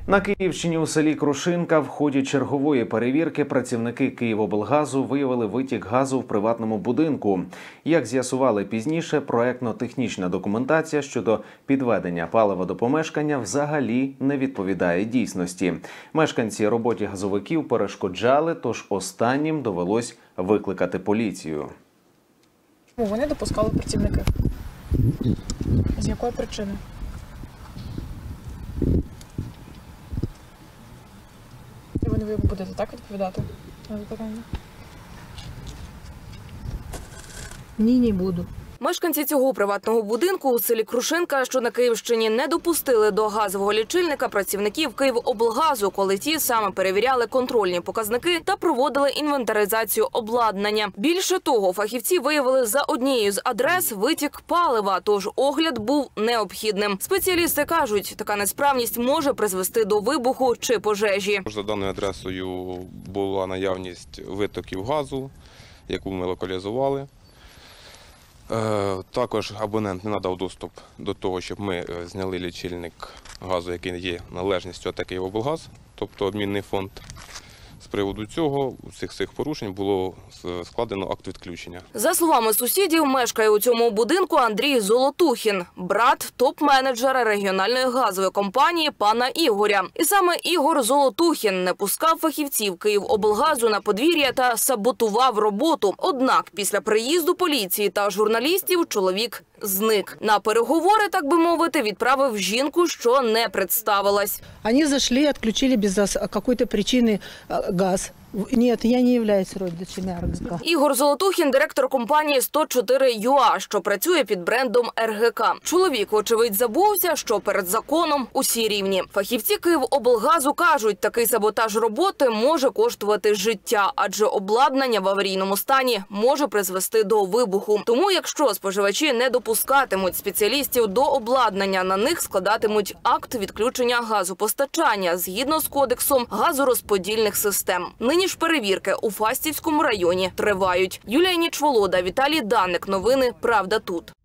На Київщині у селі Крушинка в ході чергової перевірки працівники Київоблгазу виявили витік газу в приватному будинку. Як з'ясували пізніше, проектно-технічна документація щодо підведення палива до помешкання взагалі не відповідає дійсності. Мешканці роботі газовиків перешкоджали, тож останнім довелось викликати поліцію. Вони допускали працівники. З якої причини? І ви будете так відповідати на запитання? Ні, не буду. Мешканці цього приватного будинку у селі Крушинка, що на Київщині, не допустили до газового лічильника працівників Київоблгазу, коли ті саме перевіряли контрольні показники та проводили інвентаризацію обладнання. Більше того, фахівці виявили за однією з адрес витік палива, тож огляд був необхідним. Спеціалісти кажуть, така несправність може призвести до вибуху чи пожежі. За даною адресою була наявність витоків газу, яку ми локалізували. Також абонент не надав доступ до того, щоб ми зняли лічильник газу, який є належністю АТ «Київоблгаз», тобто обмінний фонд. З приводу цього, усіх цих порушень було складено акт відключення. За словами сусідів, мешкає у цьому будинку Андрій Золотухін, брат топ-менеджера регіональної газової компанії пана Ігоря. І саме Ігор Золотухін не пускав фахівців Київоблгазу на подвір'я та саботував роботу. Однак після приїзду поліції та журналістів чоловік зник. На переговори, так би мовити, відправив жінку, що не представилась. Они зашли, отключили без какой-то причины газ. Нет, я не являюсь родичами РГК. Ігор Золотухін – директор компанії 104.ua, що працює під брендом РГК. Чоловік, очевидь, забувся, що перед законом усі рівні. Фахівці Київоблгазу кажуть, такий саботаж роботи може коштувати життя, адже обладнання в аварійному стані може призвести до вибуху. Тому, якщо споживачі не допускатимуть спеціалістів до обладнання, на них складатимуть акт відключення газопостачання згідно з Кодексом газорозподільних систем. Нині ж перевірки у Фастівському районі тривають. Юлія Нічволода, Віталій Данник. Новини «Правда тут».